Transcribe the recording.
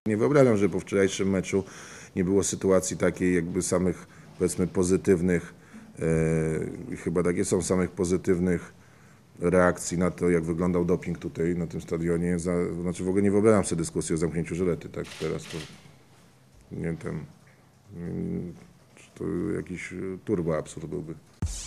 Nie wyobrażam, że po wczorajszym meczu nie było sytuacji takiej jakby samych, powiedzmy, pozytywnych, chyba takie są, samych pozytywnych reakcji na to, jak wyglądał doping tutaj na tym stadionie. Znaczy w ogóle nie wyobrażam sobie dyskusji o zamknięciu Żylety, tak teraz to nie wiem, czy to jakiś turbo absurd byłby.